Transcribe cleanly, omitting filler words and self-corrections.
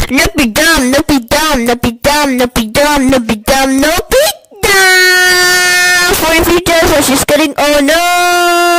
No be dumb, no be dumb, no be dumb, no be dumb, no be dumb, no be dumb. 40 feet, so she's getting, oh no.